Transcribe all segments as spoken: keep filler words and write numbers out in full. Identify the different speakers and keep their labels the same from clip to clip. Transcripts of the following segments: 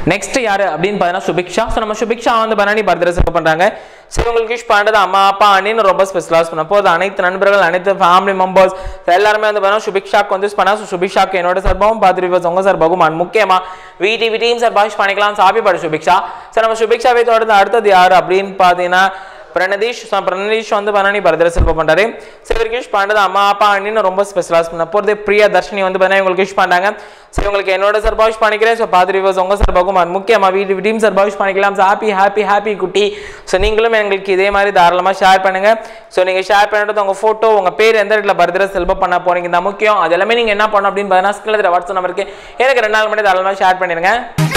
Speaker 1: Next யாரு அப்படின்னு பார்த்தீங்கன்னா சுபிக்ஷா. ஸோ நம்ம சுபிக்ஷா வந்து பண்ணி பர்த்டே செலிப்ரேட் பண்றாங்க. ஸோ இவங்களுக்கு விஷ் பண்ணுறது அம்மா அப்பா அண்ணின்னு ரொம்ப ஸ்பெஷலாக பண்ண போது அனைத்து நண்பர்கள் அனைத்து ஃபேமிலி மெம்பர்ஸ் எல்லாருமே வந்து பார்த்தீங்கன்னா சுபிக்ஷாக்கு வந்து பண்ணா. ஸோ சுபிக்ஷாக்கு என்னோட சார்பாகவும் பார்த்துட்டு உங்க சார் பகுமான் முக்கியமா வீட்டு வீட்டையும் சார் பாஷ் பண்ணிக்கலாம். Happy birthday Subiksha. ஸோ நம்ம சுபிக்ஷாவை தொடர்ந்து அடுத்தது யாரு அப்படின்னு பார்த்தீங்கன்னா பிரணதீஷ். பிரணதீஷ் வந்து பண்ணி பர்த்டே செலிப்ரேட் பண்றாரு. ஸோ இவருக்கு விஷ் பண்ணுறது அம்மா அப்பா அண்ணின்னு ரொம்ப ஸ்பெஷலாக பண்ண போகிறது பிரியா தர்ஷினி வந்து பார்த்தீங்கன்னா இவங்களுக்கு விஷ் பண்ணாங்க. ஸோ இவங்களுக்கு என்னோட சார் பாஷ் பண்ணிக்கிறேன். ஸோ பார்த்துட்டு உங்க சார் பகுமான் முக்கியமாக வீட்டு வீட்டையும் சார் பாஷ் பண்ணிக்கலாம். ஸோ ஹாப்பி ஹாப்பி ஹாப்பி குட்டி. ஸோ நீங்களும் எங்களுக்கு இதே மாதிரி தாராளமாக ஷேர் பண்ணுங்க. ஸோ நீங்கள் ஷேர் பண்ணிட்டு உங்கள் ஃபோட்டோ உங்கள் பேர் எந்த இடத்துல பர்த்டே செலிப்ரேட் பண்ண போறீங்க தான் முக்கியம். அது எல்லாமே நீங்கள் என்ன பண்ணணும் அப்படின்னு பார்த்தீங்கன்னா ஸ்கிரீனில் வாட்ஸ்அப் நம்பருக்கு எனக்கு ரெண்டு நாள் மட்டும் தாராளமாக ஷேர் பண்ணிடுங்க.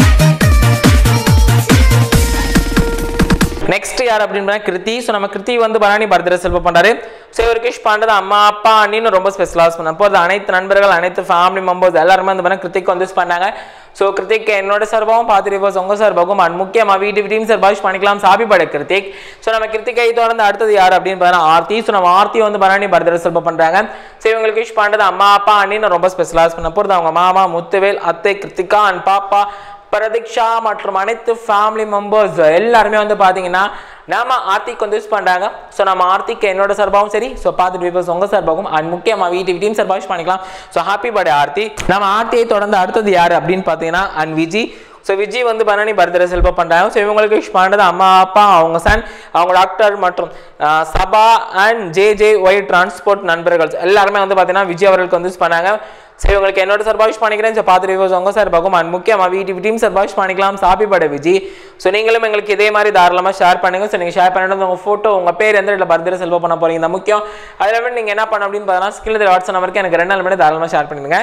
Speaker 1: நெக்ஸ்ட் யார் அப்படின்னு கிருத்தி. ஸோ நம்ம கிருத்தி வந்து பரணி பர்த்டே செலிப்ரேட் பண்றாரு. ஸோ இவருக்கு விஷ் பண்ணுறது அம்மா அப்பா அண்ணின்னு ரொம்ப ஸ்பெஷலாக பண்ண போது அனைத்து நண்பர்கள் அனைத்து ஃபேமிலி மெம்பர்ஸ் எல்லாருமே வந்து பண்ண கிருத்திக்கு வந்து பண்ணாங்க. ஸோ கிருத்திக் என்னோட சார்பாகவும் பார்த்துட்டு உங்க சார் பகுமான் முக்கியமாக வீட்டு வீட்டையும் சார் பாஷ் பண்ணிக்கலாம். Happy birthday Kiruthik. ஸோ நம்ம கிருத்திகை தொடர்ந்து அடுத்தது யார் அப்படின்னு பார்த்தீங்கன்னா ஆர்த்தி. ஸோ நம்ம ஆர்த்தி வந்து பரணி பர்த்டே செலிப்ரேட் பண்றாங்க. ஸோ இவங்களுக்கு விஷ் பண்ணுறது அம்மா அப்பா அண்ணின்னு ரொம்ப ஸ்பெஷலாக பண்ண போகிறது அவங்க மாமா முத்துவேல் அத்தை கிருத்திகா அண்ட் பாப்பா பிரதீக்ஷா மற்றும் அனைத்து ஃபேமிலி மெம்பர்ஸ் எல்லாருமே வந்து பார்த்தீங்கன்னா நாம ஆர்த்திக்கு வந்து யூஸ் பண்ணுறாங்க. ஸோ நம்ம ஆர்த்திக்கு என்னோட சார்பாகவும் சரி ஸோ பார்த்துட்டு வியூவர்ஸ் உங்கள் சார்பாகவும் அண்ட் முக்கியமாக வீட்டு வீட்டையும் சார்பாக யூஸ் பண்ணிக்கலாம். So happy birthday Aarthi. நம்ம ஆர்த்தியை தொடர்ந்து அடுத்தது யார் அப்படின்னு பார்த்தீங்கன்னா அண்ட் விஜி. ஸோ விஜய் வந்து பண்ணி பர்த்டே செலிப்ரேட் பண்ணுறாங்க. ஸோ இவங்களுக்கு விஷ் பண்ணுறது அம்மா அப்பா அவங்க சன் அவங்க டாக்டர் மற்றும் சபா and J J Y transport நண்பர்கள் எல்லாருமே வந்து பார்த்தீங்கன்னா விஜய் அவர்களுக்கு வந்து யூஸ் பண்ணாங்க. ஸோ இவங்களுக்கு என்னோட சார் பாஷ் பண்ணிக்கிறேன். ஸோ பார்த்துட்டு வியூவர்ஸ் உங்கள் சார் பகுமான் முக்கியமாக வீட்டு டீம் சார் பாஷ் பண்ணிக்கலாம். Happy birthday Vijay. ஸோ நீங்களும் எங்களுக்கு இதே மாதிரி தாராளமாக ஷேர் பண்ணுங்க. ஸோ நீங்கள் ஷேர் பண்ணிட்டு உங்கள் ஃபோட்டோ உங்கள் பேர் எந்த இடத்துல பர்த்டே செலிப்ரேட் பண்ண போறீங்க தான் முக்கியம். அதில் நீங்கள் என்ன பண்ண அப்படின்னு பார்த்தீங்கன்னா ஸ்கிரீனில் வாட்ஸ்அப் நம்பருக்கு எனக்கு ரெண்டு நாள் மட்டும் தாராளமாக ஷேர் பண்ணிடுங்க.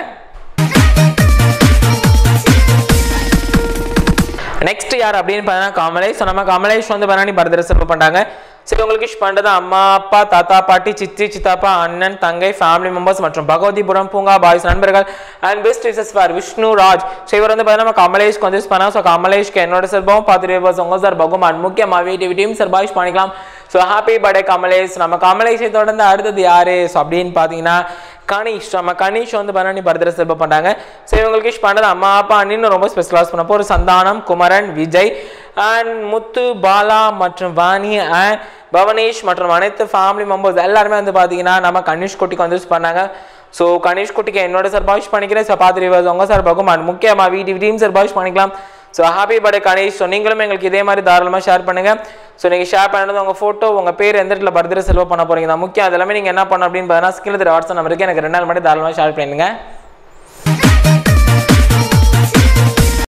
Speaker 1: நெக்ஸ்ட் யார் அப்படின்னு பார்த்தீங்கன்னா கமலேஷ். ஸோ நம்ம கமலேஷ் வந்து பண்ணி பர்த்டே செலிப்ரேட் பண்ணுறாங்க. சரி உங்களுக்கு விஷ் பண்ணுறது அம்மா அப்பா தாத்தா பாட்டி சித்தி சித்தாப்பா அண்ணன் தங்கை ஃபேமிலி மெம்பர்ஸ் மற்றும் பகவதிபுரம் பூங்கா பாய்ஸ் நண்பர்கள் and best wishes for Vishnu Raj. So இவர் வந்து பார்த்தீங்கன்னா நம்ம கமலேஷ்க்கு வந்து யூஸ் பண்ணால். ஸோ கமலேஷ்க்கு என்னோட சார்பாகவும் பார்த்துட்டு உங்கள் சார் பகுமான் முக்கியமாக வீட்டு வீட்டையும் சார் பாய்ஸ் பண்ணிக்கலாம். So happy birthday Kamalesh. நம்ம கமலேஷை தொடர்ந்து அடுத்தது யாரு ஸோ அப்படின்னு பார்த்தீங்கன்னா கணேஷ். நம்ம கணேஷ் வந்து பண்ணி பர்த்டே செலிப்ரேட் பண்ணுறாங்க. ஸோ இவங்களுக்கு விஷ் பண்ணுறது அம்மா அப்பா அண்ணின்னு ரொம்ப ஸ்பெஷலாக பண்ணப்போ ஒரு சந்தானம் குமரன் விஜய் அண்ட் முத்து பாலா மற்றும் வாணி அண்ட் பவனேஷ் மற்றும் அனைத்து ஃபேமிலி மெம்பர்ஸ் எல்லாருமே வந்து பார்த்தீங்கன்னா நம்ம கணேஷ் குட்டிக்கு வந்து யூஸ் பண்ணாங்க. ஸோ கணேஷ் குட்டிக்கு என்னோட சார் பாஷ் பண்ணிக்கிறேன். ஸோ பார்த்துட்டு உங்கள் சார் பகுமான் முக்கியமாக வீட்டு வீட்டையும் சார் பாஷ் பண்ணிக்கலாம். So happy birthday Ganesh. So நீங்களும் எங்களுக்கு இதே மாதிரி தாராளமாக ஷேர் பண்ணுங்க. ஸோ நீங்கள் ஷேர் பண்ணது உங்கள் ஃபோட்டோ உங்கள் பேர் எந்த இடத்துல பர்த்டே செலிப்ரேட் பண்ண போறீங்க தான் முக்கியம். அதெல்லாமே நீங்கள் என்ன பண்ணணும் அப்படின்னு பார்த்தீங்கன்னா ஸ்கிரீனில் வாட்ஸ்அப் நம்பருக்கு எனக்கு ரெண்டு நாள் மட்டும் தாராளமாக ஷேர் பண்ணுங்க.